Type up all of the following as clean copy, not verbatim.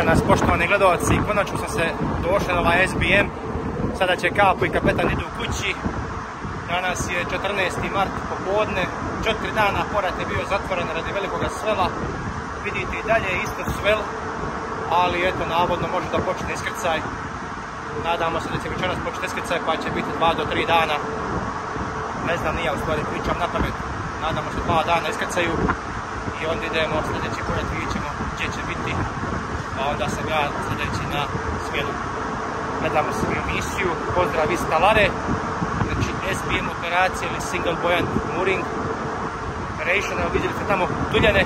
Eto nas, poštovani gledalci, konačno sam se došao na ovaj SBM. Sada će Capo i kapetan idu kući. Danas je 14. mart popodne. 4 dana porat je bio zatvoren radi velikoga svela. Vidite i dalje isto svel, ali eto, navodno može da počne iskrcaj. Nadamo se da će večeras početi iskrcaj, pa će biti 2 do 3 dana. Ne znam, nije u stvari pričam na pamet. Nadamo se 2 dana iskrcaju i onda idemo sljedeći korak, vidjet ćemo gdje će biti. A onda sam ja sljedeći na smjenu. Gledamo se u emisiju. Pozdrav iz Talare. Znači SBM operacija ili Single Buoyant Mooring Operation. Evo vidjeli ste tamo tuljane.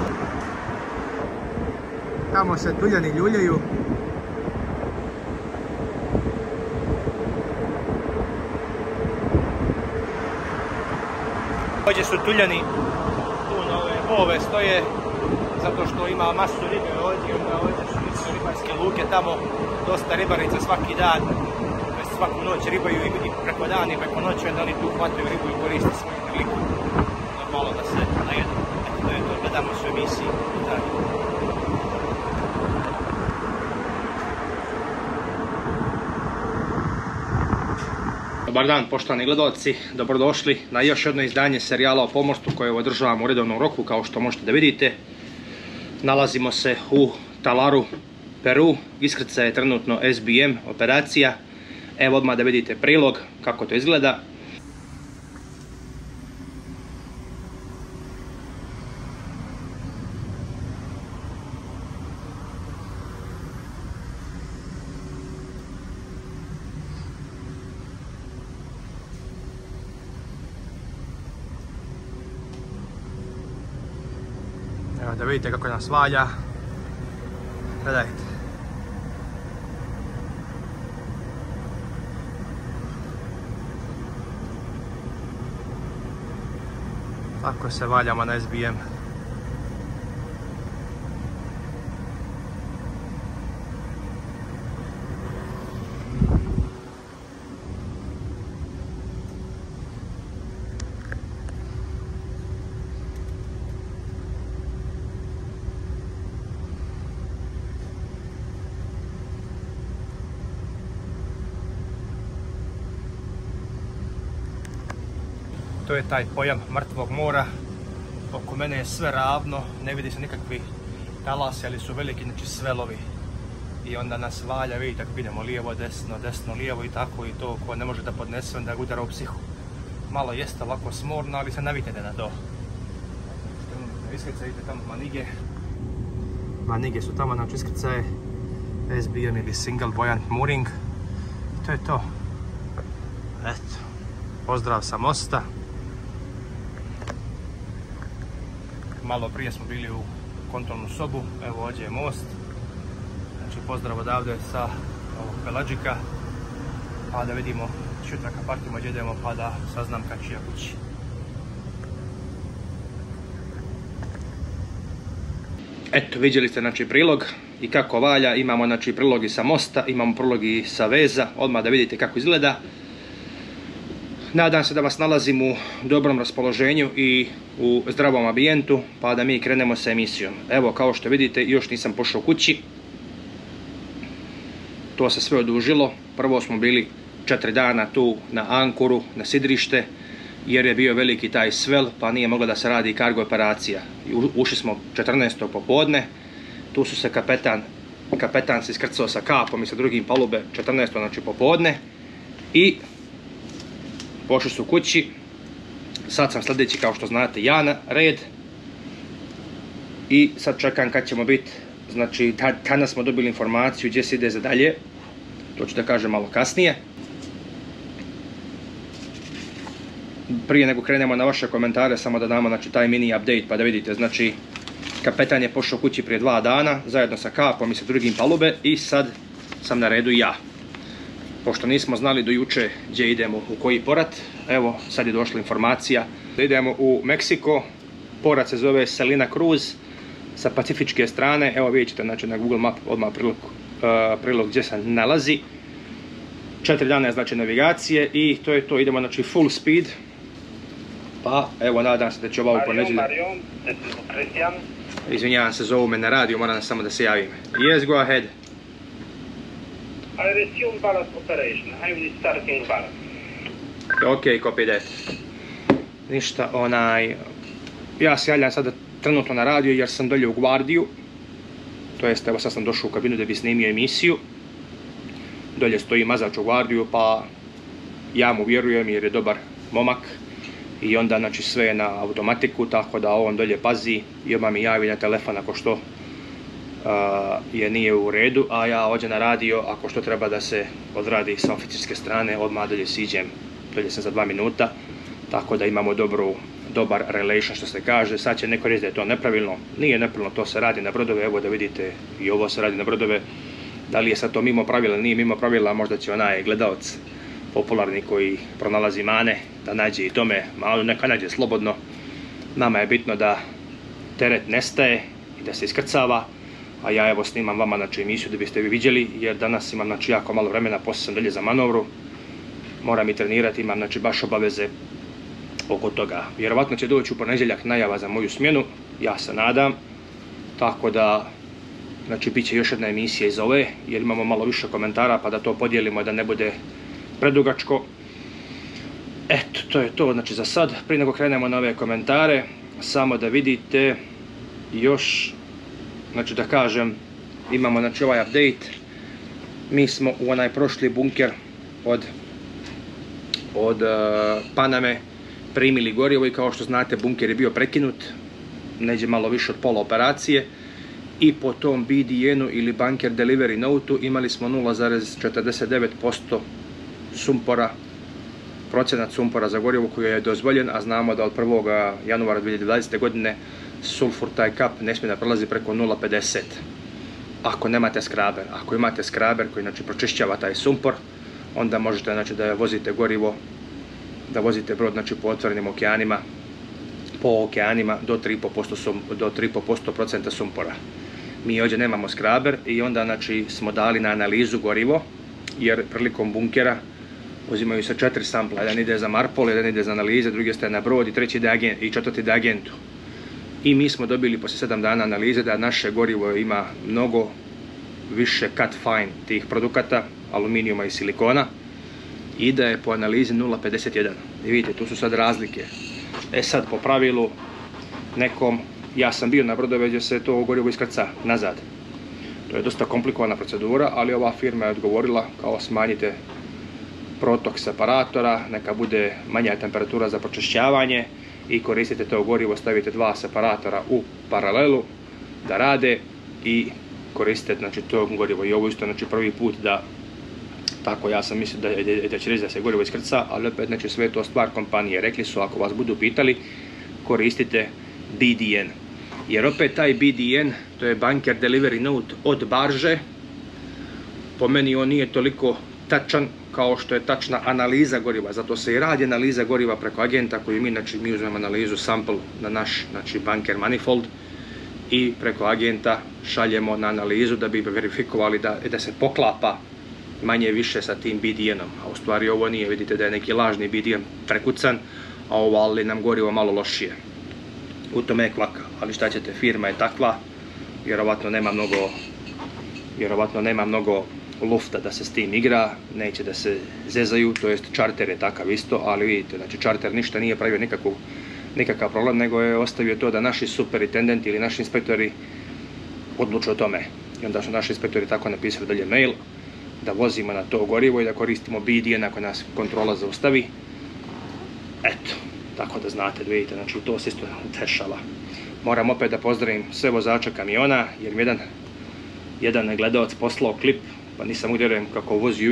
Tamo se tuljani ljuljaju. Ovdje su tuljani, tu na ove bove stoje, zato što ima masu ribe ovdje, onda ovdje su ribarske luke, tamo dosta ribarica svaki dan, svaku noć ribaju i preko dana i preko noći, onda oni tu hvataju ribu i koriste svoju priliku normalno da se najedu. To je to, gledamo su emisiji. Dobar dan, poštovani gledalci, dobrodošli na još jedno izdanje serijala o pomorstvu koje održavamo u redovnom roku, kao što možete da vidite. Nalazimo se u Talaru, Peru, iskrcaj je trenutno SBM operacija. Evo odmah da vidite prilog kako to izgleda. Evo da vidite kako nas valja. Gledajte. Tako se valjamo na SBM. To je taj pojam mrtvog mora. Oko mene je sve ravno, ne vidi se nikakvi talasi, ali su veliki, znači svelovi. I onda nas valja, vidite, ako idemo lijevo, desno, desno, lijevo i tako, i to ko ne može da podnese, onda udara u psihu. Malo jeste ovako smorno, ali se naviknete na to. Iskrcaj, vidite tamo manige. Manige su tamo, znači iskrcaje SBM ili Single Buoyant Mooring. I to je to. Eto, pozdrav sa mosta. Malo prije smo bili u kontrolnu sobu, evo ovdje je most. Znači pozdrav odavde sa ovog Pelađika. Pa da vidimo šutra kad partimo gdje idemo, pa da saznam kad ću ja kući. Eto, vidjeli ste znači prilog i kako valja. Imamo znači prilog i sa mosta, imamo prilog i sa veza. Odmah da vidite kako izgleda. Nadam se da vas nalazim u dobrom raspoloženju i u zdravom ambijentu, pa da mi krenemo sa emisijom. Evo, kao što vidite, još nisam pošao kući. To se sve odužilo. Prvo smo bili 4 dana tu na ankuru, na sidrište, jer je bio veliki taj svel, pa nije mogla da se radi kargo operacija. Ušli smo 14. popodne, tu su se kapetan se iskrcao sa Capom i sa drugim palube 14. znači popodne i pošli su kući. Sad sam sljedeći, kao što znate, ja na red. I sad čekam kad ćemo biti, znači kada smo dobili informaciju gdje se ide za dalje. To ću da kažem malo kasnije. Prije nego krenemo na vaše komentare, samo da damo znači taj mini update pa da vidite. Znači, kapetan je pošao kući prije 2 dana, zajedno sa Capom i sa drugim palube, i sad sam na redu i ja. Pošto nismo znali do juče gdje idemo, u koji porat, evo sad je došla informacija. Idemo u Meksiko, porat se zove Salina Cruz, sa pacifičke strane. Evo vidjet ćete znači, na Google Map odmah prilog gdje se nalazi. 4 dana je znači navigacije i to je to, idemo znači full speed. Pa evo, nadam se da će ovo ponedjeljak. Izvinjavam se, zovu me na radio, moram samo da se javim. Yes, go ahead. I resume ballast operation. I'm starting ballast. Ok, copy that. Ništa, ja se javljam sada trenutno na radio jer sam dolje u Gvardiju. To jest, evo sad sam došao u kabinu da bi snimio emisiju. Dolje stoji mazač u Gvardiju, pa ja mu vjerujem jer je dobar momak. I onda, znači, sve je na automatiku, tako da on dolje pazi i odmah mi javi na telefon ako što je nije u redu, a ja ođem na radio ako što treba da se odradi sa oficirske strane, odmah dolje siđem, dolje sam za 2 minuta, tako da imamo dobar relation što se kaže. Sad će neko reći da je to nepravilno, nije nepravilno, to se radi na brodove, evo da vidite i ovo se radi na brodove. Da li je sad to mimo pravila, nije mimo pravila, možda će onaj gledalac popularni koji pronalazi mane da nađe i tome, malo neka nađe slobodno. Nama je bitno da teret nestaje i da se iskrcava, a ja evo snimam vama, znači, emisiju da biste vi vidjeli, jer danas imam, znači, jako malo vremena, poslije sam dalje za manovru, moram i trenirati, imam, znači, baš obaveze oko toga. Vjerovatno će doći u ponedjeljak najava za moju smjenu, ja se nadam, tako da, znači, bit će još jedna emisija iz ove, jer imamo malo više komentara, pa da to podijelimo da ne bude predugačko. Eto, to je to, znači, za sad. Prije nego krenemo na ove komentare, samo da vidite još, znači, da kažem, imamo, znači, ovaj update. Mi smo u onaj prošli bunker od Paname primili gorivo i kao što znate bunker je bio prekinut, neđe malo više od pola operacije, i po tom BDN-u ili Bunker Delivery Note-u imali smo 0,49% sumpora, procenat sumpora za gorivo koji je dozvoljen, a znamo da od 1. januara 2020. godine sulfur taj kap ne smije da prelazi preko 0,50 ako nemate skraber. Ako imate skraber koji, znači, pročišćava taj sumpor, onda možete, znači, da vozite gorivo, da vozite brod, znači, po otvorenim okeanima, po okeanima do 3,5% sumpora. Mi ovdje nemamo skraber i onda, znači, smo dali na analizu gorivo, jer prilikom bunkera uzimaju se 4 sampla, jedan ide za Marpol, jedan ide za analize, drugi ostaje na brod i četvrti ide agentu. I mi smo dobili poslije 7 dana analize da naše gorivo ima mnogo više cut fine tih produkata, aluminijuma i silikona, i da je po analizi 0,51. I vidite, tu su sad razlike. E sad, po pravilu nekom, ja sam bio na brodove gdje se to gorivo iskrca nazad. To je dosta komplikovana procedura, ali ova firma je odgovorila kao smanjite protok separatora, neka bude manja temperatura za pročišćavanje i koristite to gorivo, stavite 2 separatora u paralelu da rade i koristite, znači, to gorivo. I ovo isto, znači, prvi put da, tako ja sam mislio da će reći da se gorivo iskrca, ali opet, znači, sve je to stvar kompanije. Rekli su, ako vas budu pitali, koristite BDN. Jer opet taj BDN, to je Bunker Delivery Note od barže, po meni on nije toliko tačan kao što je tačna analiza goriva. Zato se i radi analiza goriva preko agenta koju mi, znači, mi uzmemo analizu sample na naš, znači, bunker manifold i preko agenta šaljemo na analizu da bi verifikovali da se poklapa manje više sa tim BDN-om. A u stvari ovo nije, vidite da je neki lažni BDN prekucan, a ovo, ali nam gorivo malo lošije. U tome je kvaka, ali šta ćete, firma je takva, vjerovatno nema mnogo lufta da se s tim igra, neće da se zezaju, to jest čarter je takav isto, ali vidite, znači, čarter ništa nije pravio nikakav problem, nego je ostavio to da naši superintendenti ili naši inspektori odluče o tome. I onda su naši inspektori tako napisali dalje mail da vozimo na to gorivo i da koristimo BDN ako nas kontrola zaustavi. Eto, tako da znate, vidite, znači, to se isto dešava. Moram opet da pozdravim sve vozače kamiona, jer mi jedan gledalac poslao klip, pa nisam uvjeren kako vozi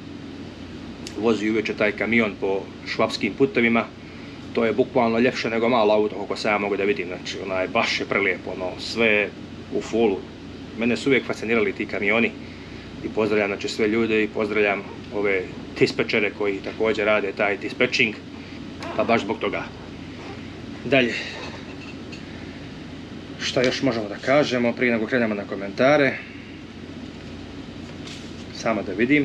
uveče taj kamion po švapskim putovima. To je bukvalno ljepše nego malo auto, kako sam ja mogu da vidim, znači, baš je prelijepo, sve u fullu. Mene su uvijek fascinirali ti kamioni i pozdravljam, znači, sve ljude i pozdravljam ove dispečere koji također rade taj dispečing, pa baš zbog toga. Dalje, šta još možemo da kažemo prije nego krenemo na komentare? Samo da vidim.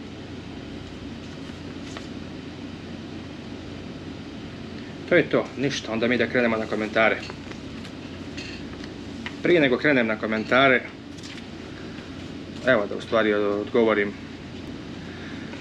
To je to, ništa, onda mi da krenemo na komentare. Prije nego krenem na komentare, evo da u stvari odgovorim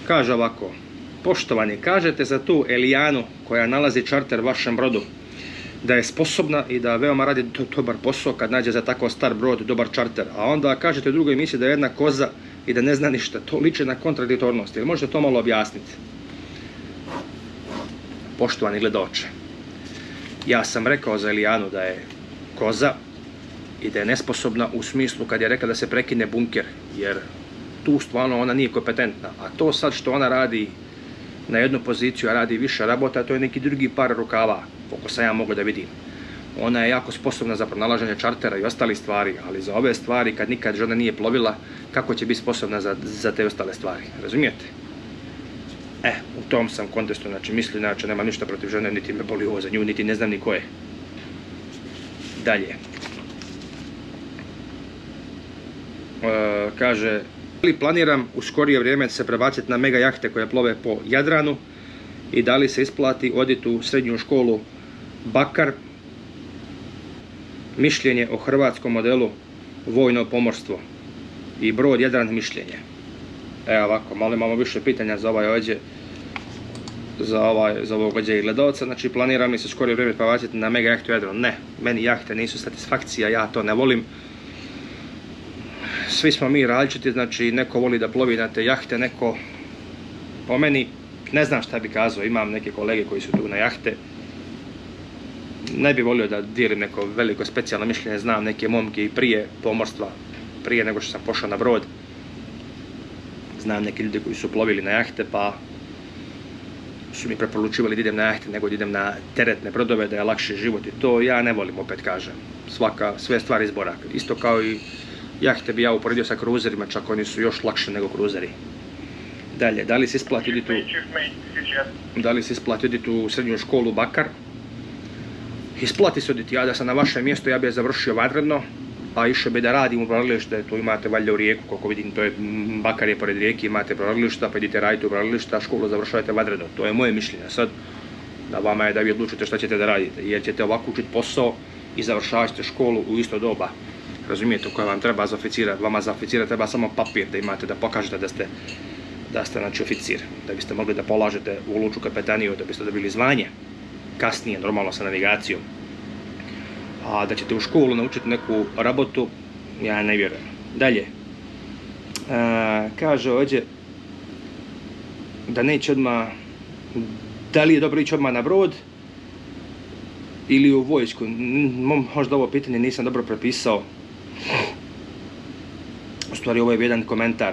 Kaže ovako: poštovani, kažete za tu Elijanu koja nalazi čarter vašem brodu da je sposobna i da veoma radi dobar posao kad nađe za tako star brod dobar čarter, a onda kažete u drugoj emisiji da je jedna koza i da ne zna ništa. To liči na kontradiktornost. Jel možete to malo objasniti? Poštovani gledaoče, ja sam rekao za Elijanu da je koza i da je nesposobna u smislu kad je rekla da se prekine bunker, jer tu stvarno ona nije kompetentna. A to sad što ona radi na jednu poziciju, a radi više rabota, to je neki drugi par rukava, koliko sam ja mogu da vidim. Ona je jako sposobna za pronalaženje čartera i ostalih stvari, ali za ove stvari, kad nikad žena nije plovila, kako će biti sposobna za te ostale stvari? Razumijete? U tom sam kontestu, znači misli, znači nema ništa protiv žene, niti me boli ovo za nju, niti ne znam ni ko je. Dalje. Kaže, planiram u skorije vrijeme se prebaciti na mega jahte koje plove po Jadranu i da li se isplati oditi u srednju školu Bakar. Mišljenje o hrvatskom modelu vojno pomorstvo i brod Jadran mišljenje. Evo ovako, malo imamo više pitanja za ovaj ođe, za ovog ođe i gledalca. Znači, planiram li se skorije vrijeme prebaciti na mega jahtu Jadran? Ne, meni jahte nisu satisfakcija, ja to ne volim. Svi smo mi različiti, znači neko voli da plovi na te jahte, neko, po meni, ne znam šta bi kazao, imam neke kolege koji su tu na jahte. Ne bi volio da dijelim neko veliko specijalno mišljenje, znam neke momke i prije pomorstva, prije nego što sam pošao na brod. Znam neke ljudi koji su plovili na jahte, pa su mi preporučivali da idem na jahte nego da idem na teretne brodove, da je lakši život i to ja ne volim, opet kažem. Sve stvari izborak. Isto kao i jahte bi ja uporedio sa kruzerima, čak oni su još lakše nego kruzeri. Dalje, da li se isplati oditi u srednju školu Bakar? Isplati se oditi, ja da sam na vašem mjestu, ja bi je završio vanredno, a išao bi da radim u brodogradilište, tu imate valjda u Rijeku, koliko vidim, to je Bakar je pored Rijeke, imate brodogradilišta, pa idite raditi u brodogradilišta, školu završavate vanredno, to je moje mišljenje. Sad, na vama je da vi odlučite šta ćete da radite, jer ćete ovako učiti posao i završavate školu u isto doba. Razumijete, koja vam treba za oficira, vama za oficira treba samo papir da imate, da pokažete da ste znači oficir, da biste mogli da polažete u lučku kapetaniju, da biste dobili zvanje, kasnije, normalno sa navigacijom. A da ćete u školu naučiti neku rabotu, ja ne vjerujem. Dalje, kaže ovdje da neće odmah, da li je dobro ići odmah na brod ili u vojsku. Možda ovo pitanje nisam dobro prepisao. U stvari ovo je jedan komentar.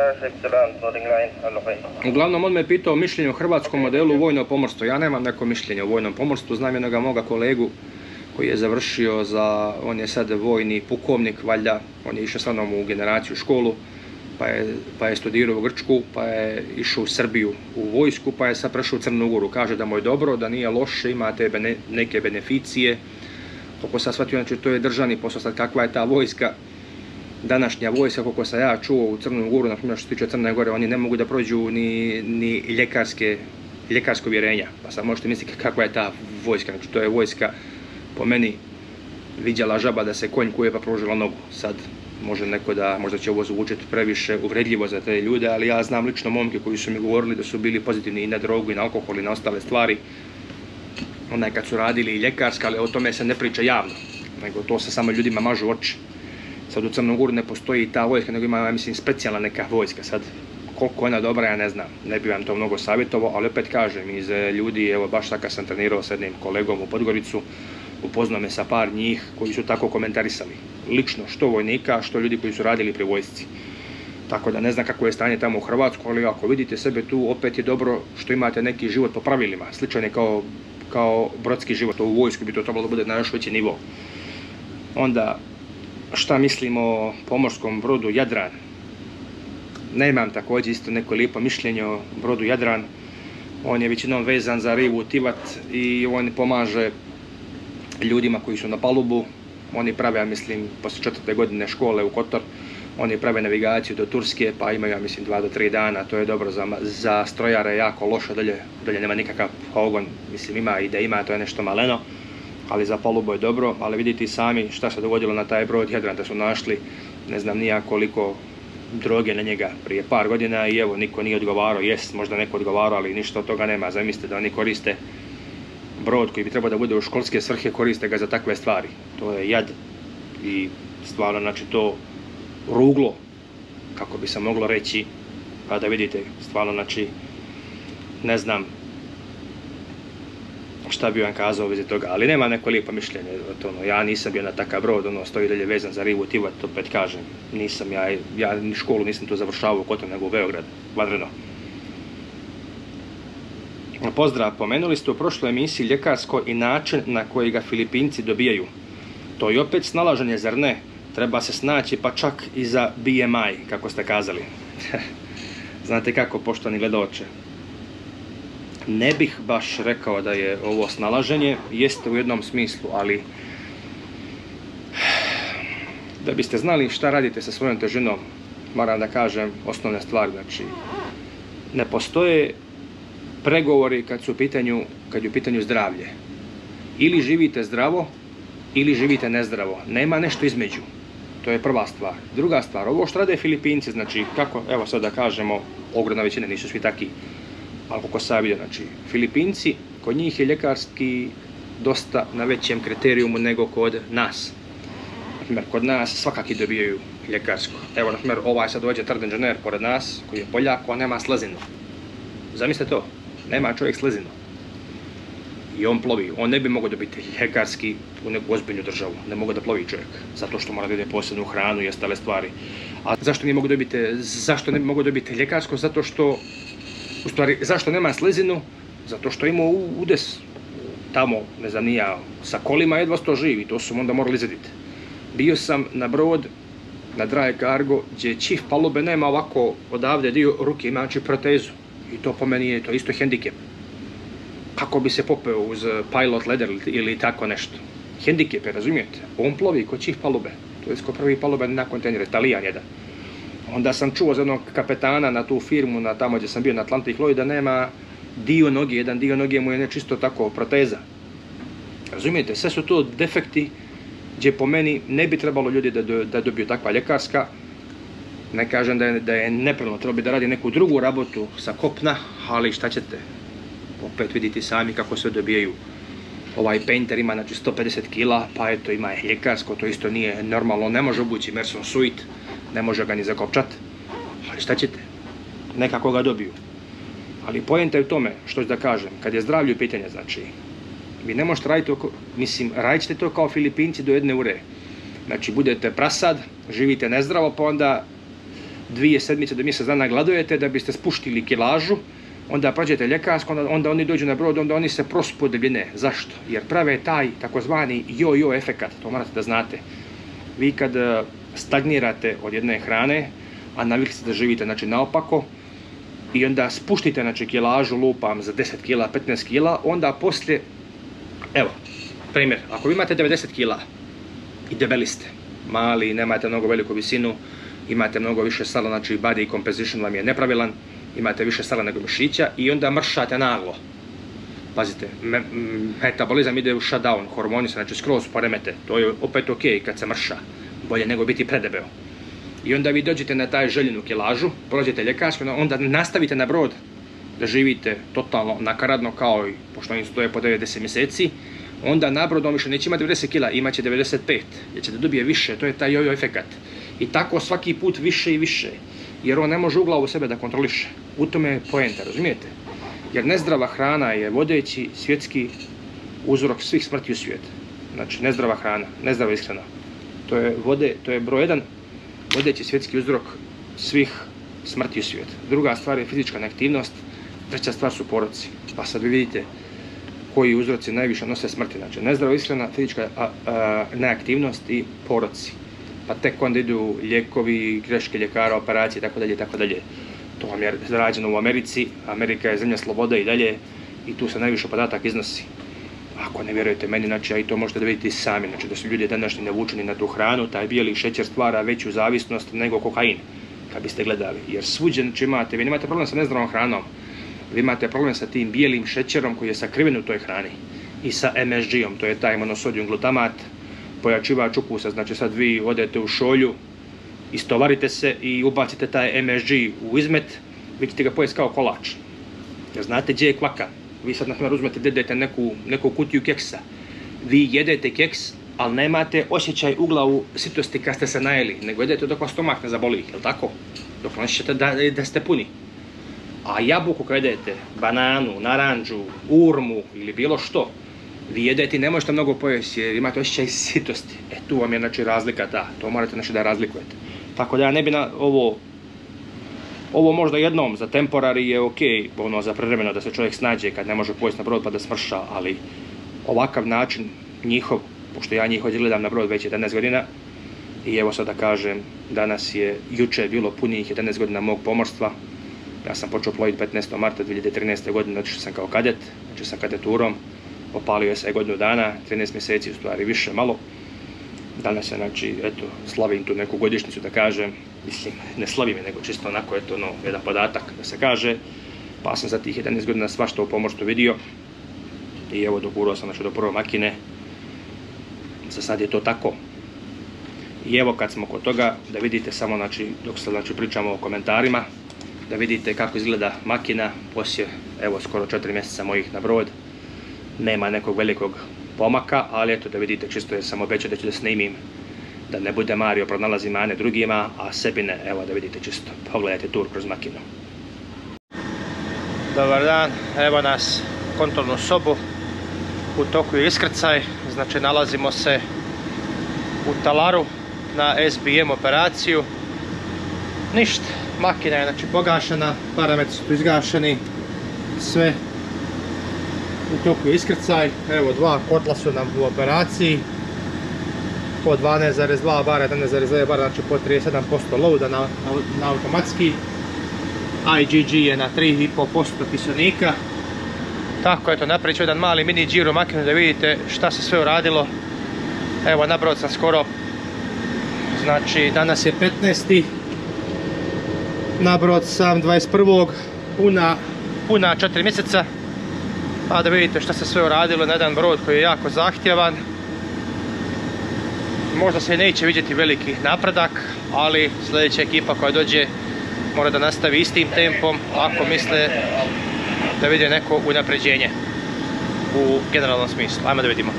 Uglavnom on me pitao mišljenje o hrvatskom modelu vojno pomorstvo. Ja nemam neko mišljenje o vojnom pomorstvu, znam jednoga moga kolegu koji je završio on je sad vojni pukovnik, valjda, on je išao sa mnom u generaciju školu, pa je studirao u Grčku, pa je išao u Srbiju u vojsku, pa je sad prešao u Crnu Goru. Kaže da mu je dobro, da nije loše, imate neke beneficije. Koliko sam shvatio, znači to je državni posao, sad kakva je ta vojska, današnja vojska, koliko sam ja čuo u Crnu Goru, na primjer što se tiče Crne Gore, oni ne mogu da prođu ni ljekarsko uvjerenja, pa sad možete misliti kakva je ta vojska, znači to je vojska, po meni, viđala žaba da se konj kuje pa pružila nogu. Sad može neko da, možda će ovo zvučiti previše uvredljivo za te ljude, ali ja znam lično momke koji su mi govorili da su bili pozitivni i na drogu i na alkohol i na ostale stvari. Onaj kad su radili i ljekarska, ali o tome se ne priča javno, nego to se samo ljudima mažu oči. Sad u Crnoj Gori ne postoji ta vojska, nego ima, mislim, specijalna neka vojska. Sad, koliko ona dobra, ja ne znam, ne bi vam to mnogo savjetovao, ali opet kažem, iz ljudi, evo baš sad kad sam trenirao s jednim kolegom u Podgoricu, upoznao me sa par njih koji su tako komentarisali. Lično, što vojnika, što ljudi koji su radili pri vojsci. Tako da ne znam kako je stanje tamo u Hrvatskoj, ali ako vidite sebe tu, opet je dobro što imate neki život po pravilima. Sličan je kao brodski život, u vojsku bi to trebalo bude na još veći nivo. Onda, šta mislim o pomorskom brodu Jadran? Nemam također isto neko lijepo mišljenje o brodu Jadran. On je većinom vezan za rivu Tivat i on pomaže ljudima koji su na palubu. Oni prave, ja mislim, posle 4. godine škole u Kotor, oni prave navigaciju do Turske, pa imaju, ja mislim, 2 do 3 dana. To je dobro za strojare, jako loše, dolje nema nikakav pogon, mislim ima i da ima, to je nešto maleno, ali za palubu je dobro. Ali vidite i sami šta se dogodilo na taj brod Jadran, da su našli, ne znam nija koliko droge na njega prije par godina i evo, niko nije odgovarao. Jest, možda neko odgovarao, ali ništa od toga nema. Zamislite da oni koriste brod koji bi trebao da bude u školske svrhe, koriste ga za takve stvari. To je jad i stvarno, znači, to ruglo, kako bi se moglo reći, pa da vidite, stvarno, znači, ne znam šta bi vam kazao u vezi toga, ali nema neko lijepo mišljenje. Ja nisam bio na takav brod, stoji dalje vezan za rivu Tivat, opet kažem, nisam, ja ni školu nisam tu završavao u Kotor, nego u Beograd, vanredno. Pozdrav, pomenuli ste u prošloj emisiji ljekarsko i način na koji ga Filipinci dobijaju. To je opet snalaženje, zar ne? Treba se snaći pa čak i za BMI, kako ste kazali. Znate kako, poštovani gledaoče? Ne bih baš rekao da je ovo snalaženje, jeste u jednom smislu, ali da biste znali šta radite sa svojom težinom, moram da kažem osnovne stvari. Znači, ne postoje pregovori kad je u pitanju zdravlje. Ili živite zdravo, ili živite nezdravo. Nema nešto između. To je prva stvar. Druga stvar, ovo što rade Filipinci, znači, kako, evo sad da kažemo, ogromna većina, nisu svi taki, ali koliko sam vidio, znači, Filipinci, kod njih je ljekarski dosta na većem kriterijumu nego kod nas. Naprimjer, kod nas svakaki dobijaju ljekarsko. Evo, naprimjer, ovaj sad dođe third inženjer pored nas, koji je Poljak, on nema slezinu. Zamislite to, nema čovjek slezinu. I on plovi, on ne bi mogao dobiti ljekarski u neku ozbiljnu državu, ne mogu da plovi čovjek, zato što mora da ide posebnu hranu i ostale stvari. A zašto ne bi mogao dobiti ljekarsko? Zato što, u stvari, zašto nema slezinu? Zato što ima udes tamo, ne znam ni ja, sa kolima jedva sto živi, to su onda morali izvediti. Bio sam na brod, na dry cargo, gdje čif palube nema ovako odavde dio ruke, ima protezu. I to po meni je to isto hendikep. Kako bi se popeo uz pilot ladder ili tako nešto. Hendikep je, razumijete? On plovi kod čih palube. To je kod prvi palube na kontejnere, Talijan jedan. Onda sam čuo za jednog kapetana na tu firmu, na tamo gdje sam bio na Atlantic Lloyd, da nema dio noge, jedan dio noge mu je nečisto tako proteza. Razumijete? Sve su to defekti gdje po meni ne bi trebalo ljudi da dobiju takva ljekarska. Ne kažem da je nepravilno, treba bi da radi neku drugu rabotu sa kopna, ali šta ćete? Opet vidite sami kako se dobijaju. Ovaj painter ima, znači, 150 kila, pa eto ima je ljekarsko, to isto nije normalno, ne može obući Merson suit, ne može ga ni zakopčat, ali šta ćete? Nekako ga dobiju. Ali poenta je u tome, što ću da kažem, kad je zdravlje u pitanje, znači, vi ne možete raditi, radite to kao Filipinci do 1 ure. Znači, budete prasad, živite nezdravo, pa onda 2 sedmice do mjesec dana gladujete da biste spuštili kilažu, onda prođete ljekarsko, onda oni dođu na brod, onda oni se prospu od debljine. Zašto? Jer prave taj takozvani jo-jo efekat, to morate da znate. Vi kad stagnirate od jedne hrane, a navikli ste da živite, znači, naopako, i onda spuštite, znači, kilažu, lupam, za 10 kila, 15 kila, onda poslije, evo, primjer, ako vi imate 90 kila i debeli ste, mali, nemate mnogo veliku visinu, imate mnogo više sala, znači body composition vam je nepravilan, imate više sala nego mišića i onda mršate naglo. Pazite, metabolizam ide u shutdown, hormoni se, znači, skroz poremete, to je opet ok kad se mrša, bolje nego biti predebeo. I onda vi dođete na taj željenu kilažu, prođete ljekarsko, onda nastavite na brod da živite totalno nakaradno kao i, pošto oni stoje po 90 mjeseci, onda na brodu on više neće imati 90 kila, imat će 95, jer će da dobije više, to je taj jojo efekat. I tako svaki put više i više, jer on ne može u glavu sebe da kontroliše. U tome je poenta, razumijete? Jer nezdrava hrana je vodeći svjetski uzrok svih smrti u svijetu. Znači, nezdrava hrana, nezdrava ishrana. To je broj 1 vodeći svjetski uzrok svih smrti u svijetu. Druga stvar je fizička neaktivnost, treća stvar su poroci. Pa sad vi vidite koji uzroci najviše nose smrti. Znači, nezdrava ishrana, fizička neaktivnost i poroci. Pa tek onda idu lijekovi, greške ljekara, operacije, itd., itd. To vam je rađeno u Americi. Amerika je zemlja slobode i dalje i tu se najviše podatak iznosi. Ako ne vjerujete meni, znači, a i to možete da vidite sami, znači, da su ljudi današnji navučeni na tu hranu, taj bijeli šećer stvara veću zavisnost nego kokain, kad biste gledali. Jer svuđe, znači, vi nemate problem sa nezdravom hranom, vi imate problem sa tim bijelim šećerom koji je sakriven u toj hrani i sa MSG-om, to je taj monosodijum glutamat, pojačivač ukusa. Znači, sad vi odete u šolju istovarite se i ubacite taj MSG u izmet, vi ćete ga pojesti kao kolač. Jer znate gdje je kvaka. Vi sad, na primjer, uzmete, dedete neku kutiju keksa. Vi jedete keks, ali nemate osjećaj u glavu sitosti kad ste se najeli, nego jedete dok vas stomak ne zaboli, jel tako? Dok ne osjećate da ste puni. A jabuku kad jedete, bananu, naranđu, urmu ili bilo što, vi jedete i ne možete mnogo pojesti jer imate osjećaj sitosti. Tu vam je znači razlika ta, to morate znači da razlikujete. Tako da ja ne bi na ovo možda jednom za temporari je ok, ono za privremeno da se čovjek snađe kad ne može pojesti na brod pa da smrša, ali ovakav način njihov, pošto ja njih gledam na brod već 11 godina i evo sad da kažem, danas je juče bilo punih 11 godina mog pomorstva. Ja sam počeo ploviti 15. marta 2013. godine, otišao sam kao kadet, znači sa kadeturom, opalio se godinu dana, 13 mjeseci u stvari više malo. Danas je, znači, eto, slavim tu neku godišnjicu da kažem, mislim, ne slavim je, nego čisto onako, eto, no, jedan podatak da se kaže, pa sam za tih 11 godina svašta u pomorstvu vidio i evo dogurao sam, znači, do prve makine, za sad je to tako. I evo kad smo kod toga, da vidite samo, znači, dok se, znači, pričamo o komentarima, da vidite kako izgleda makina poslije, evo, skoro 4 mjeseca mojih na brod. Nema nekog velikog pomaka, ali eto da vidite čisto jer sam obećao da ću da snimim, da ne bude mario pronalazi mane drugima, a sebi ne, evo da vidite čisto. Pogledajte tur kroz makinu. Dobar dan, evo nas kontrolnu sobu, u toku je iskrcaj, znači nalazimo se u talaru na SBM operaciju. Ništa, makina je znači pogašena, parametri su tu izgašeni, sve u toku je iskrcaj. Evo, dva kotla su nam u operaciji, po 12,2 bara, 11,2 bara, znači po 37% loada na automatski. IGG je na 3,5% kiselnika. Tako, eto, napravit ću jedan mali mini džiro makinu da vidite šta se sve uradilo. Evo, na brod sam skoro, znači danas je 15. Na brod sam 21. puna 4 mjeseca. Pa da vidite šta se sve uradilo na jedan brod koji je jako zahtjevan. Možda se neće vidjeti veliki napredak, ali sljedeća ekipa koja dođe mora da nastavi istim tempom ako misle da vide neko unapređenje u generalnom smislu. Ajmo da vidimo.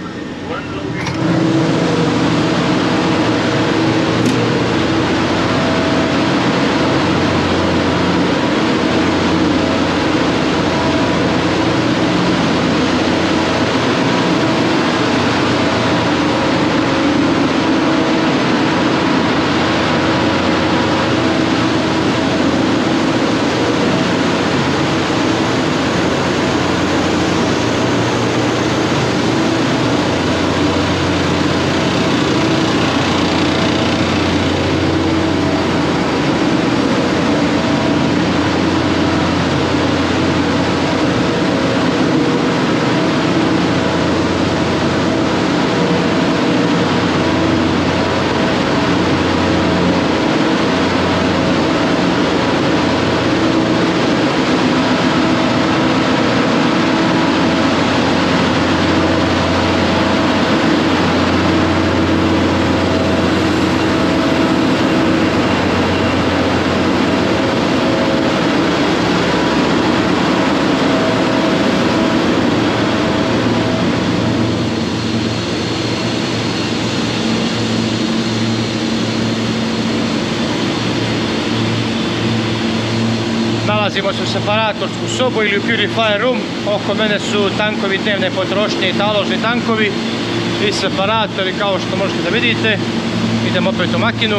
Nalazimo se u separatorsku sobu ili u purifier room. Oko mene su tankovi dnevne potrošnje i taložni tankovi i separatori kao što možete da vidite. Idemo opet u makinu.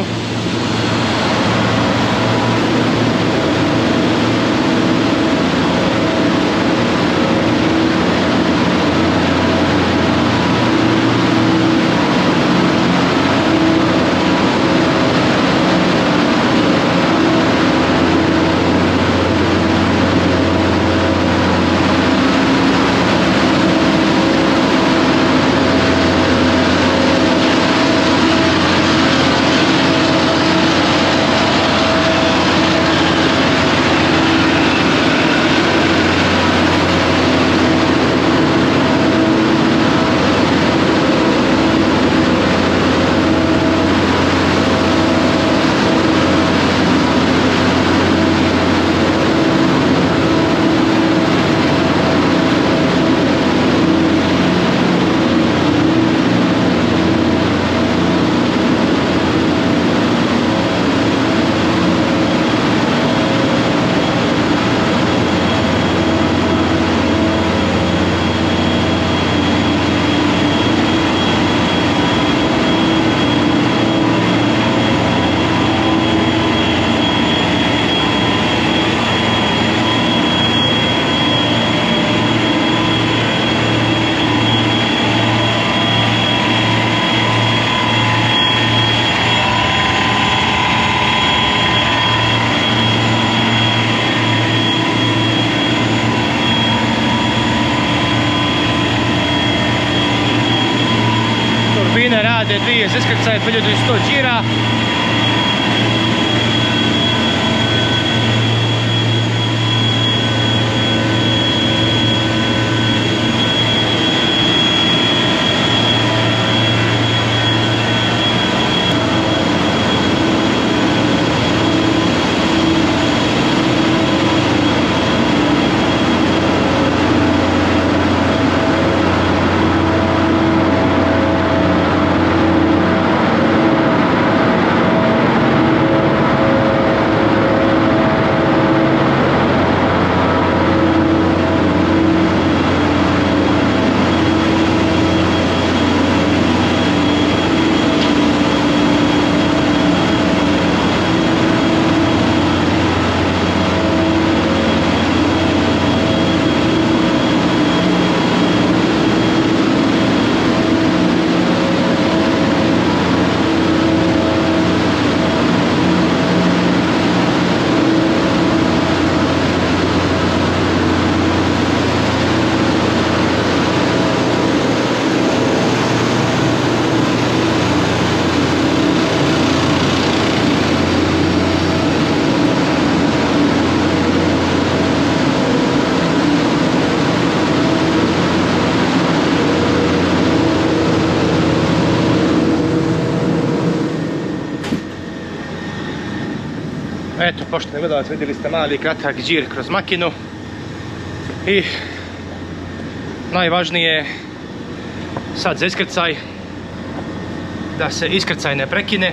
rade 2 za iskrcaje 1100 džira. Eto, poštovani gledalac, vidjeli ste mali kratak džir kroz makinu i najvažnije sad za iskrcaj, da se iskrcaj ne prekine,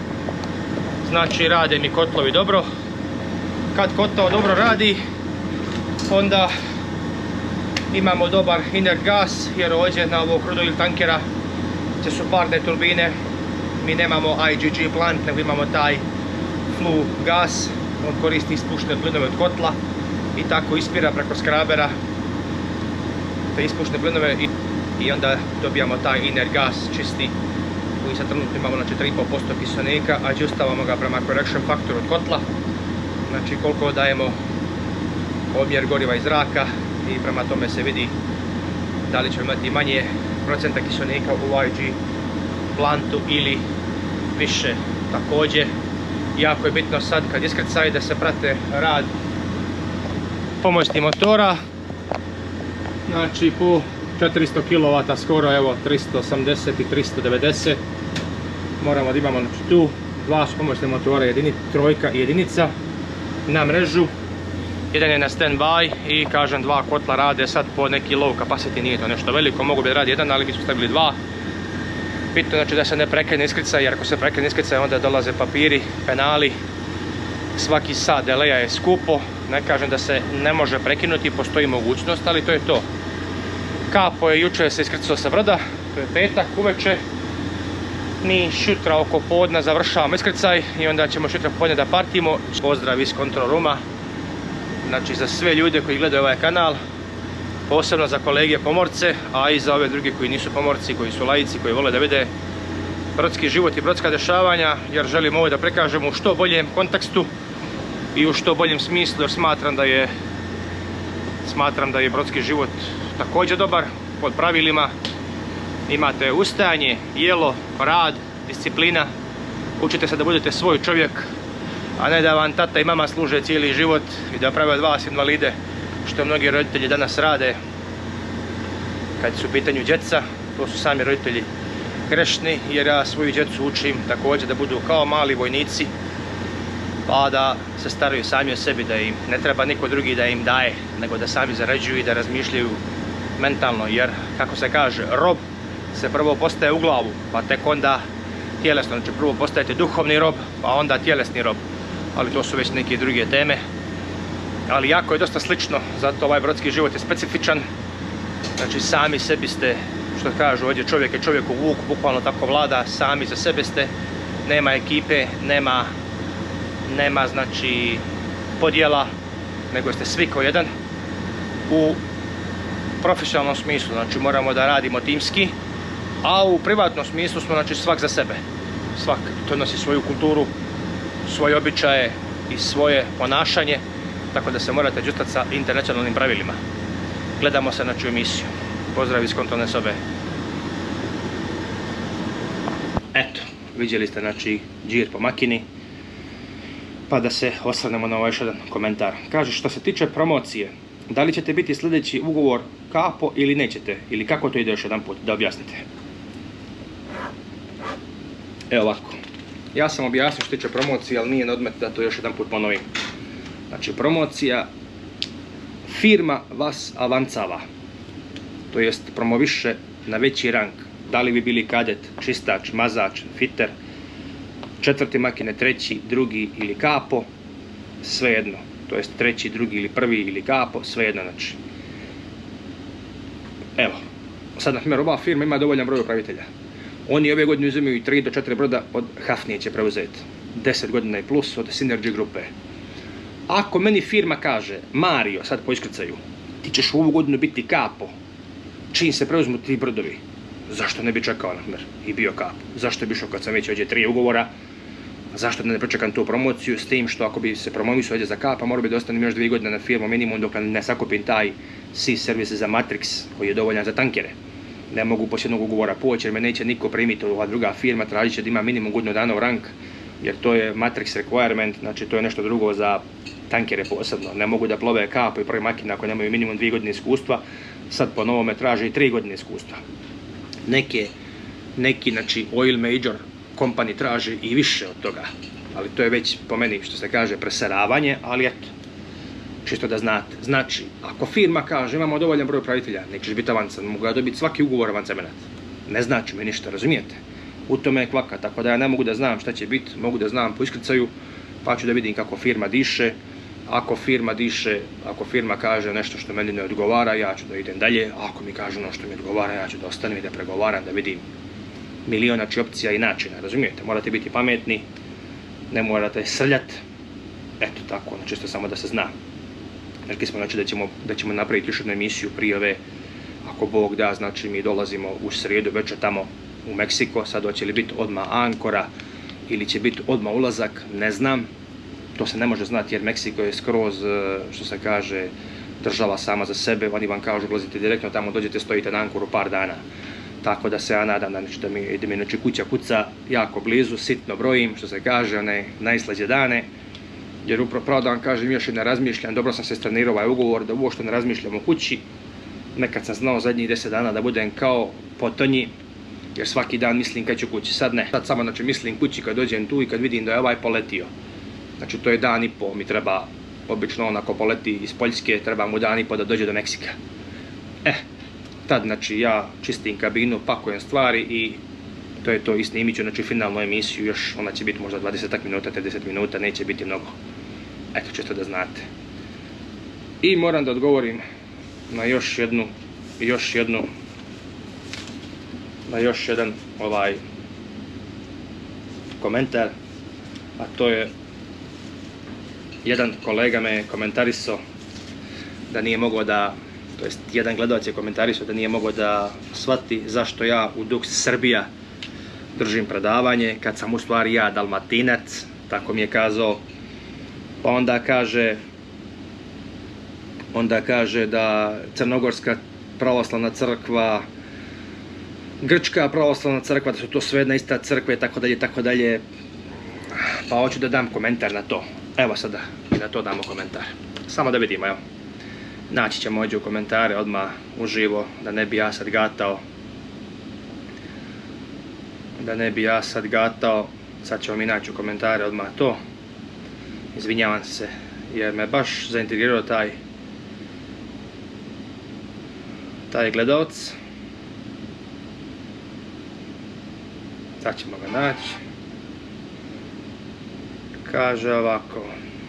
znači rade mi kotlovi dobro. Kad kotao dobro radi, onda imamo dobar inert gas, jer ovdje na ovog crude oil tankera gdje su parne turbine, mi nemamo IGG plant, nego imamo taj flue gas, on koristi ispuštene plinove od kotla i tako ispira preko skrabera te ispuštene plinove i onda dobijamo taj inert gas čisti koji sad trenutno imamo na 4,5% kiselnika, a adjustavamo ga prema correction faktoru od kotla, znači koliko dajemo omjer goriva i zraka i prema tome se vidi da li ćemo imati manje procenta kiselnika u IG plantu ili više. Također jako je bitno sad kad iskrcaj da se prate rad pomoćnih motora, znači po 400 kW skoro, evo 380 i 390 moramo da imamo, znači tu dva su pomoćne motora, trojka i jedinica na mrežu, jedan je na stand-by i kažem dva kotla rade sad po neki low capacity, nije to nešto veliko, mogu bi radi jedan, ali mi smo stavili dva. Bitno znači da se ne prekrene iskrcaj, jer ako se prekrene iskrcaj onda dolaze papiri, penali, svaki sat deleja je skupo, ne kažem da se ne može prekinuti, postoji mogućnost, ali to je to. Kapo je jučer se iskrcao sa brda, to je petak uveče, mi šutra oko podne završavamo iskrcaj i onda ćemo šutra podne da partimo. Pozdrav iz control rooma, znači za sve ljude koji gledaju ovaj kanal, posebno za kolege pomorce, a i za ove druge koji nisu pomorci, koji su laici, koji vole da vide brodski život i brodska dešavanja, jer želim ovo da prikažem u što boljem kontekstu i u što boljem smislu, jer smatram da je brodski život također dobar, pod pravilima. Imate ustajanje, jelo, rad, disciplina, učite se da budete svoj čovjek, a ne da vam tata i mama služe cijeli život i da prave od vas invalide, što mnogi roditelji danas rade kad su u pitanju djeca. To su sami roditelji grešni, jer ja svoju djecu učim također da budu kao mali vojnici, pa da se staraju sami o sebi, da im ne treba niko drugi da im daje, nego da sami zarađuju i da razmišljaju mentalno, jer kako se kaže, rob se prvo postaje u glavu, pa tek onda tjelesno, znači prvo postajete duhovni rob, pa onda tjelesni rob, ali to su već neke druge teme. Ali jako je dosta slično, zato ovaj brodski život je specifičan, znači sami sebi ste, što kažu ovdje, čovjek je čovjeku vuk, bukvalno tako vlada, sami za sebe ste, nema ekipe, nema znači podjela, nego ste svi kao jedan. U profesionalnom smislu, znači moramo da radimo timski, a u privatnom smislu smo znači svak za sebe. Svak to nosi svoju kulturu, svoje običaje i svoje ponašanje, tako da se morate adjustati sa internacionalnim pravilima. Gledamo se znači u emisiju. Pozdrav iz kontrolne sobe. Eto, vidjeli ste znači džir po makini. Pa da se osvrnemo na ovaj još jedan komentar. Kaže, što se tiče promocije, da li ćete biti sljedeći ugovor Capo ili nećete? Ili kako to ide još jedan put, da objasnite. Evo ovako. Ja sam objasnio što se tiče promocije, ali nije na odmet da to još jedan put ponovim. Znači, promocija, firma vas avancava. To jest promoviše na veći rang. Da li bi bili kadet, čistač, mazač, fiter, četvrti makine, treći, drugi ili Capo, svejedno. To jest treći, drugi ili prvi ili Capo, svejedno znači. Evo, sad na primjer ova firma ima dovoljan broj upravitelja. Oni ove godine uzimaju 3 do 4 broda od Hafnije će preuzeti. 10 godina i plus od Synergy grupe. Ako meni firma kaže, Mario, sad po iskrcaju, ti ćeš u ovu godinu biti Capo, čim se preuzmu 3 brodovi, zašto ne bi čekao, na primjer, i bio Capo? Zašto bi išao kad sam već ovdje 3 ugovora? Zašto ne pričekam tu promociju, s tim što ako bi se promovisao ovdje za Capo, mora bi da ostanem još 2 godine na firmu minimum dok ne sakupim taj C-servis za Matrix koji je dovoljan za tankere. Ne mogu poslije jednog ugovora poći jer me neće niko primiti, ova druga firma tražit će da ima minimum godinu dana u rank, jer to je Matrix requirement, znači to je nešto drugo za tankere posebno. Ne mogu da plove Capo i prvi makine ako nemaju minimum 2 godine iskustva, sad po novome traže i 3 godine iskustva. Neki znači oil major company traži i više od toga, ali to je već po meni što se kaže preseravanje, ali eto, čisto da znate. Znači, ako firma kaže imamo dovoljan broj upravitelja, nećeš biti avansan, mogu ja dobiti svaki ugovor avansamenat. Ne znači mi ništa, razumijete? U tome je kvaka, tako da ja ne mogu da znam šta će biti, mogu da znam po iskrcaju, pa ću da vidim kako firma diše. Ako firma kaže nešto što meni ne odgovara, ja ću da idem dalje, ako mi kaže ono što mi odgovara, ja ću da ostanem i da pregovaram, da vidim miliona opcija i načina, razumijete? Morate biti pametni, ne morate srljati, eto tako, čisto samo da se zna. Rekli smo znači da ćemo napraviti još jednu emisiju prije ove, ako Bog da, znači mi dolazimo u srijedu večer tamo u Meksiko, sad hoće li biti odmah ankora ili će biti odmah ulazak, ne znam. To se ne može znati jer Meksiko je skroz, što se kaže, država sama za sebe, oni vam kažu ulazite direktno tamo, dođete, stojite na ankoru par dana. Tako da se ja nadam da mi kuća kuca jako blizu, sitno brojim, što se kaže, one najslađe dane. Jer upravo pravo da vam kažem, još i ne razmišljam, dobro sam se strenirao ovaj ugovor, da uopšte ne razmišljam o kući. Nekad sam znao zadnjih 10 dana da budem kao potonji, jer svaki dan mislim kad ću kući, sad ne. Sad samo znači, mislim kući kad dođem tu i kad vidim da je ovaj poletio. Znači to je dan i pol, mi treba, obično onako poleti iz Poljske, treba mu dan i pol da dođe do Meksika. Tad znači ja čistim kabinu, pakujem stvari i to je to, i snimit ću znači finalnu emisiju, još ona će biti možda 20 minuta, 30 minuta, neće biti mnogo. Eto, čisto da znate. I moram da odgovorim na još jedan komentar, a to je jedan kolega me komentarisao da nije mogao da, to jest jedan gledalac je komentarisao da nije mogao da shvati zašto ja u Dux Srbija držim predavanje, kad sam u stvari ja Dalmatinac, tako mi je kazao. Pa onda kaže da Crnogorska pravoslavna crkva, Grčka pravoslavna crkva, da su to sve jedna ista crkva i tako dalje, tako dalje. Pa hoću da dam komentar na to. Evo sada i na to damo komentar. Samo da vidimo, evo. Naći ćemo ovdje u komentare odmah uživo, da ne bi ja sad gatao. Sad ćemo mi naći u komentare odmah to. Izvinjavam se, jer me baš zaintrigirao taj gledalac. Sad ćemo ga naći. Kaže ovako.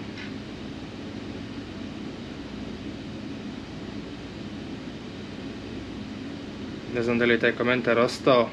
Ne znam da li je taj komentar ostao.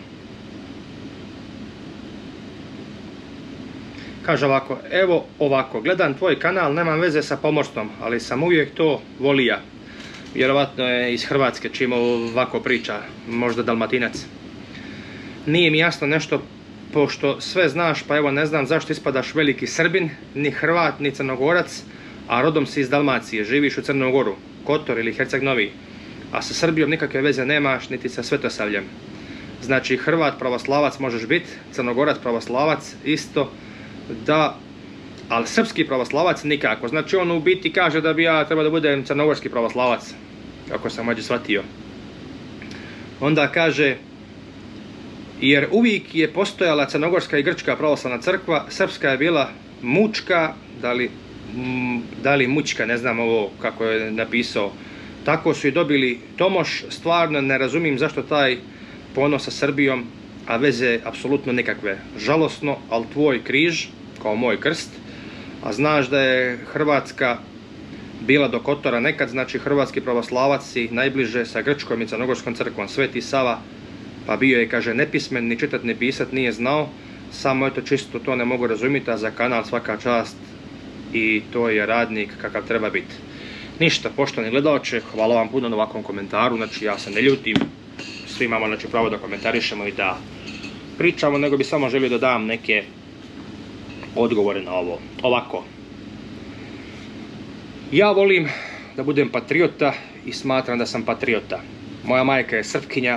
Kaže ovako, evo ovako, gledam tvoj kanal, nemam veze sa pomorstvom, ali sam uvijek to volija. Vjerovatno je iz Hrvatske čim ovako priča, možda Dalmatinac. Nije mi jasno nešto, pošto sve znaš, pa evo ne znam zašto ispadaš veliki Srbin, ni Hrvat, ni Crnogorac, a rodom si iz Dalmacije, živiš u Crnom Goru, Kotor ili Herceg Novi, a sa Srbijom nikakve veze nemaš, niti sa Svetosavljem. znači Hrvat pravoslavac možeš biti, Crnogorac pravoslavac isto, da, ali srpski pravoslavac nikako. Znači on u biti kaže da bi ja trebao da budem crnogorski pravoslavac, kako sam mađe shvatio. Onda kaže, jer uvijek je postojala crnogorska i grčka pravoslavna crkva, srpska je bila mučka, da li mučka, ne znam ovo kako je napisao. Tako su i dobili Tomoš, stvarno ne razumijem zašto taj ponos sa Srbijom, a veze apsolutno nikakve. Žalosno, ali tvoj križ, kao moj krst, a znaš da je Hrvatska bila do Kotora nekad, znači hrvatski pravoslavac i najbliže sa grčkom i crnogorskom crkvom, Sveti Sava, pa bio je, kaže, nepismen, ni čitat ni pisat nije znao, samo eto čisto to ne mogu razumjeti, a za kanal svaka čast i to je radnik kakav treba biti. Ništa, poštovani gledalče, hvala vam puno na ovakvom komentaru, znači ja se ne ljutim, svi imamo znači pravo da komentarišemo i da pričamo, nego bi samo želio da dam neke odgovore na ovo. Ovako, ja volim da budem patriota i smatram da sam patriota. Moja majka je Srpkinja,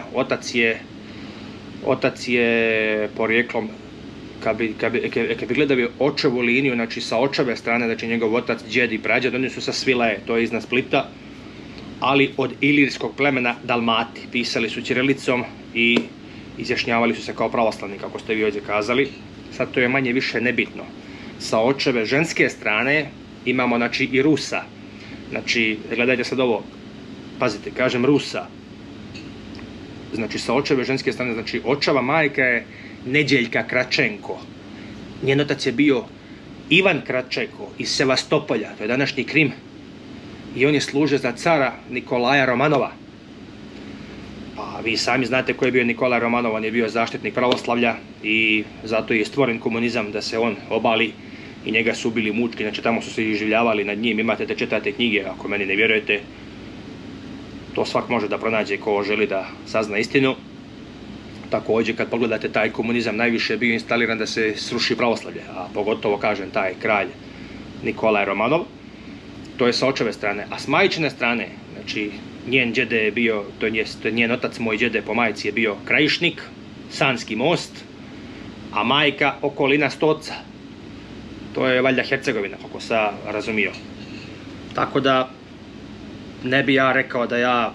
otac je porijeklom, kad bi gledali očevu liniju, znači sa očeve strane, znači njegov otac, djed i prađed, oni su sa Svilaje, to je iznad Splita, ali od ilirskog plemena Dalmati. Pisali su ćirilicom i izjašnjavali su se kao pravoslavni, kako ste vi ovdje kazali. Sad to je manje više nebitno. Sa očeve ženske strane imamo znači i Rusa. Znači, gledajte sad ovo, pazite, kažem Rusa. Znači sa očeve ženske strane, znači očeva majka je Neđeljka Kračenko. Njen otac je bio Ivan Kračenko iz Sevastopolja, to je današnji Krim. I on je služio za cara Nikolaja Romanova. Pa vi sami znate ko je bio Nikolaj Romanov, on je bio zaštitnik pravoslavlja i zato je stvoren komunizam da se on obali i njega su ubili mučki, znači tamo su se iživljavali nad njim, imate da čitate knjige, ako meni ne vjerujete, to svak može da pronađe ko želi da sazna istinu. Također kad pogledate taj komunizam najviše je bio instaliran da se sruši pravoslavlje, a pogotovo kažem taj kralj Nikolaj Romanov, to je sa očeve strane, a s majčine strane, znači njen djede je bio, to je njen otac, moj djede po majci je bio Krajišnik, Sanski most, a majka okolina Stoca. To je valjda Hercegovina, kako sam razumio. Tako da ne bi ja rekao da ja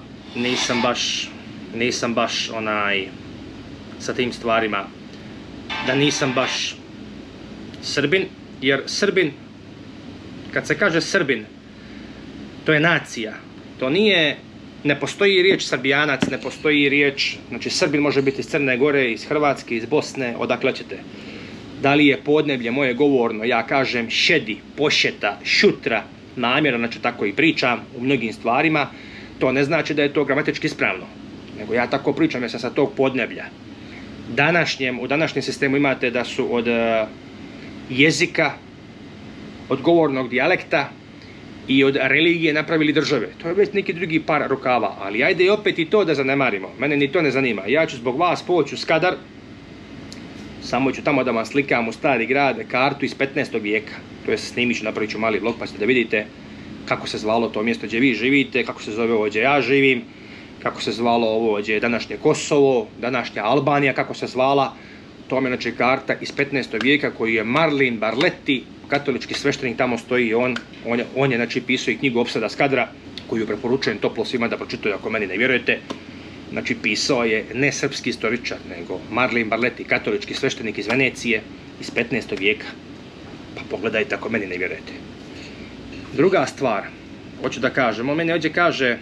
nisam baš onaj sa tim stvarima, da nisam baš Srbin, jer Srbin, kad se kaže Srbin, to je nacija, to nije, ne postoji riječ Srbijanac, ne postoji riječ, znači Srbin može biti iz Crne Gore, iz Hrvatske, iz Bosne, odakle ćete. Da li je podneblje moje govorno, ja kažem šedi, pošeta, šutra, namjerno, znači tako i pričam u mnogim stvarima, to ne znači da je to gramatički ispravno, nego ja tako pričam jer sam sa tog podneblja. U današnjem sistemu imate da su od jezika, od govornog dijalekta i od religije napravili države. To je već neki drugi par rukava, ali ajde i opet i to da zanemarimo. Mene ni to ne zanima. Ja ću zbog vas poći u Skadar, samo ću tamo da vam slikam u Stari grad kartu iz 15. vijeka. To je snimit ću, napravit ću mali vlog pa ćete da vidite kako se zvalo to mjesto gdje vi živite, kako se zove ovo gdje ja živim, kako se zvalo ovo gdje je današnje Kosovo, današnja Albanija, kako se zvala. To je znači karta iz 15. vijeka koju je Marlin Barletti, katolički sveštenik, tamo stoji, on je znači pisao i knjigu Opsada Skadra, koju preporučujem toplo svima da pročitaju ako meni ne vjerujete. Znači pisao je ne srpski istoričar, nego Marlin Barletti, katolički sveštenik iz Venecije iz 15. vijeka. Pa pogledajte ako meni ne vjerujete. Druga stvar, hoću da kažem, on meni ovdje kaže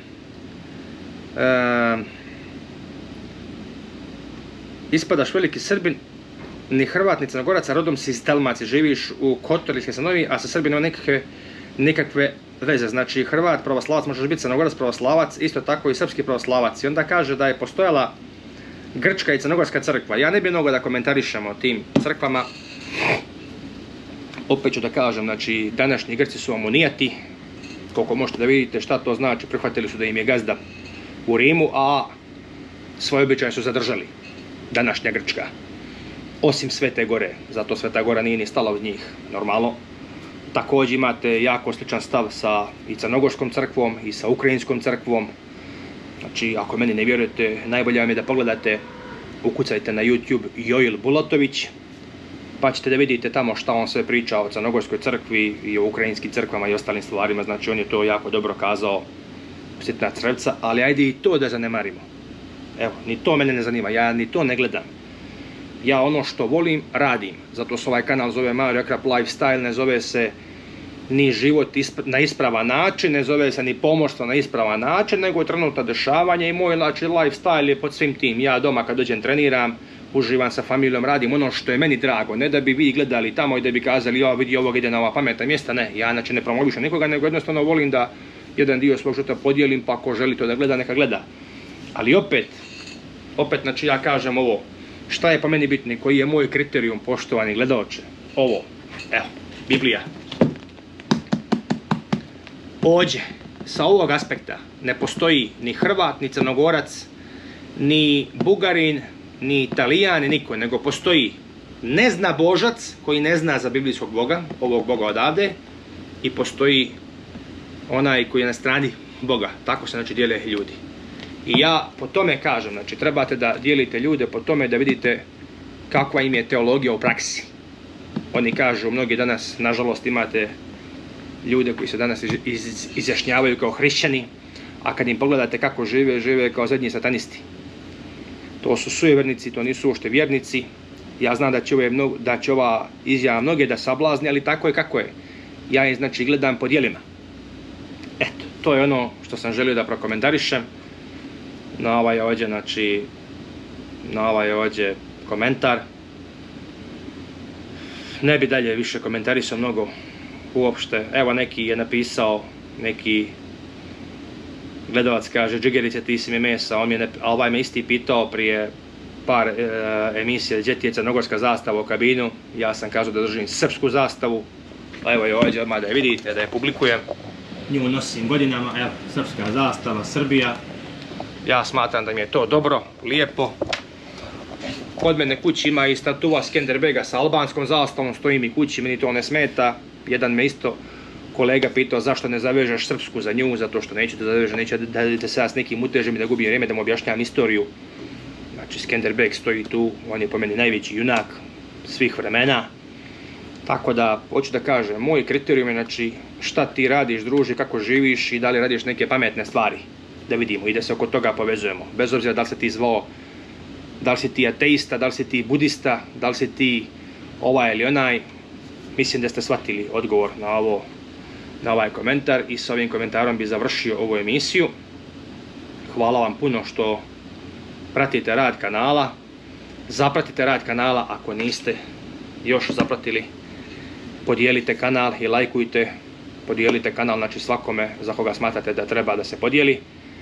ispadaš veliki Srbin, ni Hrvat, ni Crnogorac, a rodom si iz Dalmacije, živiš u Kotor ili Hesanovi, a sa Srbinom nekakve veze. Znači Hrvat pravoslavac, možeš biti Crnogorac pravoslavac, isto tako i srpski pravoslavac. I onda kaže da je postojala grčka i crnogorska crkva. Ja ne bi mnogo da komentarišemo o tim crkvama. Opet ću da kažem, znači današnji Grci su amonijati, koliko možete da vidite šta to znači, prihvatili su da im je gazda u Rimu, a svoje običaje su zadržali, današnja Grčka. Osim Svete Gore, zato Sveta Gora nije ni stala od njih, normalno. Također imate jako sličan stav sa i crnogorskom crkvom i sa ukrajinskom crkvom. Znači, ako meni ne vjerujete, najbolje vam je da pogledate ukucajte na YouTube Joil Bulatović, pa ćete da vidite tamo šta on sve priča o Crnogorskoj crkvi i o ukrajinskim crkvama i ostalim stvarima, znači on je to jako dobro kazao, sitna crevca, ali ajde i to da zanemarimo. Evo, ni to mene ne zanima, ja ni to ne gledam. Ja ono što volim, radim, zato se ovaj kanal zove Mario Akrap Lifestyle, ne zove se ni život na ispravan način, ne zove se ni pomorstvo na ispravan način, nego je trenutno dešavanje i moj lifestyle je pod svim tim. Ja doma kad dođem treniram, uživam sa familijom, radim ono što je meni drago, ne da bi vi gledali tamo i da bi kazali ja vidi ovog ide na ova pametna mjesta, ne, ja znači ne promovišem nikoga, nego jednostavno volim da jedan dio svog života podijelim, pa ako želi to da gleda, neka gleda. Ali opet znači ja kažem ovo, šta je po meni bitno, koji je moj kriterijum, poštovani gledaoče, ovo, evo, Biblija. Ovdje, sa ovog aspekta, ne postoji ni Hrvat, ni Crnogorac, ni Bugarin, ni Italijan, ni niko, nego postoji neznabožac koji ne zna za biblijskog Boga, ovog Boga odavde, i postoji onaj koji je na strani Boga. Tako se znači dijele ljudi. I ja po tome kažem, znači trebate da dijelite ljude po tome da vidite kakva im je teologija u praksi. Oni kažu, mnogi danas, nažalost, imate ljude koji se danas izjašnjavaju kao hrišćani, a kad im pogledate kako žive, žive kao zadnji satanisti. To su sujevernici, to nisu uopšte vjernici. Ja znam da će ova izjava mnoge da sablazni, ali tako je kako je. Ja ih znači gledam po dijelima. Eto, to je ono što sam želio da prokomentarišem. Na ovaj ovdje, znači, na ovaj ovdje komentar. Ne bi dalje više komentarisao mnogo uopšte. Evo neki je napisao, neki gledalac kaže, Džigerice ti si mi mesa, a ovaj me isti pitao prije par emisija gdje ti je crnogorska zastava u kabinu. Ja sam kazao da držim srpsku zastavu. Evo je ovdje odmah da je vidite, da je publikujem. Nju nosim godinama, evo, srpska zastava, Srbija. Ja smatram da mi je to dobro, lijepo. Kod mene kući ima i statua Skenderbega sa albanskom zastavom, stoji mi kući, meni to ne smeta. Jedan me isto kolega pitao zašto ne zavežeš srpsku za nju, zato što neću da zavežem, neću da se ja s nekim utežem i da gubim vrijeme da mu objašnjavam istoriju. Znači Skenderbeg stoji tu, on je po meni najveći junak svih vremena. Tako da, hoću da kažem, moj kriterijum je znači šta ti radiš, druži, kako živiš i da li radiš neke pametne stvari. Da vidimo i da se oko toga povezujemo. Bez obzira da li se ti zvao, da li si ti ateista, da li si ti budista, da li si ti ovaj ili onaj. Mislim da ste shvatili odgovor na ovaj komentar i s ovim komentarom bi završio ovu emisiju. Hvala vam puno što pratite rad kanala. Zapratite rad kanala ako niste još zapratili. Podijelite kanal i lajkujte. Podijelite kanal znači svakome za koga smatrate da treba da se podijeli.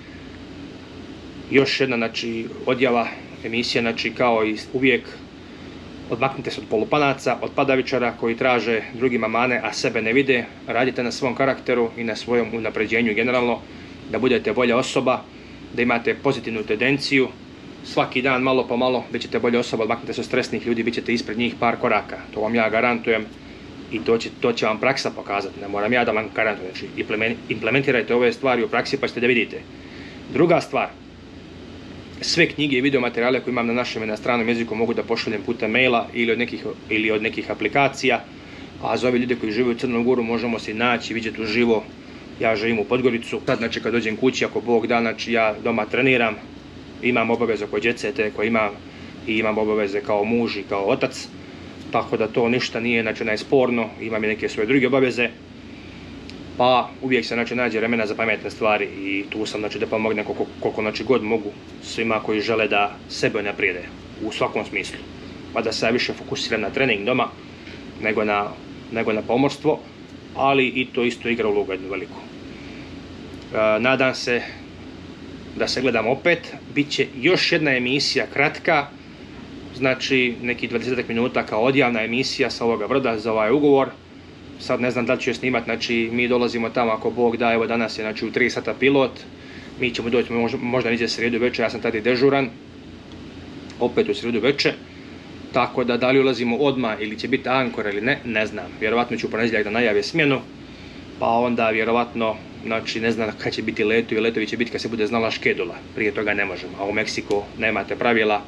Još jedna znači odjava emisije, znači kao i uvijek, odmaknite se od polupanaca, od padavičara koji traže drugima mane, a sebe ne vide. Radite na svom karakteru i na svojom unapređenju generalno, da budete bolja osoba, da imate pozitivnu tendenciju. Svaki dan malo po malo bit ćete bolja osoba, odmaknite se od stresnih ljudi, bit ćete ispred njih par koraka. To vam ja garantujem i to će vam praksa pokazati. Ne moram ja da vam garantujem. Znači, implementirajte ove stvari u praksi pa ćete da vidite. Druga stvar, sve knjige i videomaterijale koje imam na našem i na stranom jeziku mogu da pošaljem putem maila ili od nekih aplikacija, a za ove ljude koji žive u Crnoj Gori možemo se naći, vidjeti uživo. Ja živim u Podgoricu. Sad znači kad dođem kući, ako Bog da, znači ja doma treniram, imam obaveze oko djecete koje imam i imam obaveze kao muž i kao otac, tako da to ništa nije znači najsporno, imam i neke svoje druge obaveze. Pa uvijek se znači nađe vremena za pametne stvari i tu sam znači da pomognem koliko znači god mogu svima koji žele da sebe naprijede u svakom smislu. Pa da se ja više fokusiram na trening doma nego na pomorstvo, ali i to isto igra ulogu jednu veliku. Nadam se da se gledam opet. Biće još jedna emisija kratka, znači neki 20 minuta kao odjavna emisija sa ovoga broda za ovaj ugovor. Sad ne znam da li ću je snimati, znači mi dolazimo tamo ako Bog da, evo danas je znači u 3 sata pilot, mi ćemo doći možda niđe srijedu večer, ja sam tada dežuran, opet u srijedu večer, tako da li ulazimo odmah ili će biti ankor ili ne, ne znam, vjerovatno ću u ponedjeljak da najave smjenu, pa onda vjerovatno, znači ne znam kad će biti leto i letovi će biti kad se bude znala škedula, prije toga ne možemo, a u Meksiku nemate pravila,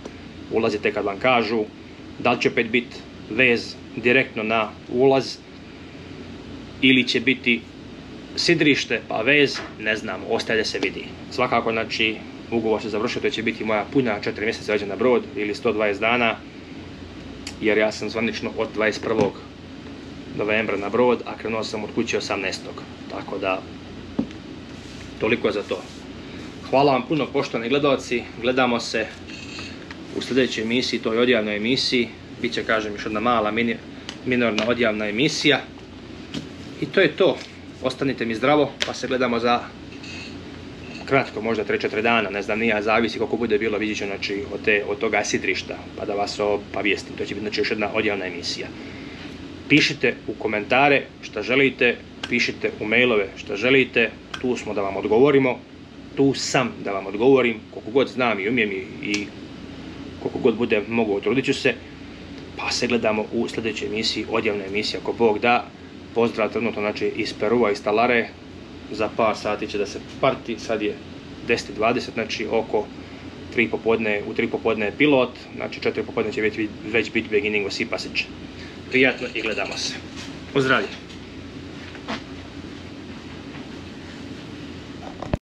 ulazite kad vam kažu. Da li će opet biti vez direktno na ulaz ili će biti sidrište pa vez, ne znam, ostaje da se vidi. Svakako, znači, ugovor se završio, to će biti moja puna 4 mjeseca veđa na brod ili 120 dana, jer ja sam zvanično od 21. novembra na brod, a krenuo sam od kuće 18. Tako da, toliko za to. Hvala vam puno, poštovani gledalci, gledamo se u sljedećoj emisiji, toj odjavnoj emisiji. Biće, kažem, još jedna mala minorna odjavna emisija. I to je to. Ostanite mi zdravo, pa se gledamo za kratko, možda 3-4 dana, ne znam, nije, zavisi koliko bude bilo, vidjet ću, znači, od toga sidrišta, pa da vas obavijestim. To će biti, znači, još jedna odjavna emisija. Pišite u komentare šta želite, pišite u mailove šta želite, tu smo da vam odgovorimo, tu sam da vam odgovorim, koliko god znam i umijem i koliko god bude mogu, trudit ću se, pa se gledamo u sljedećoj emisiji, odjavna emisija, ako Bog da. Pozdrav trenutno, znači, iz Perua, iz Talare, za par sati će da se parti, sad je 10:20, znači oko 3 popodne, u 3 popodne je pilot, znači 4 popodne će već biti beginning of sea passage. Prijatno i gledamo se. Pozdravlje!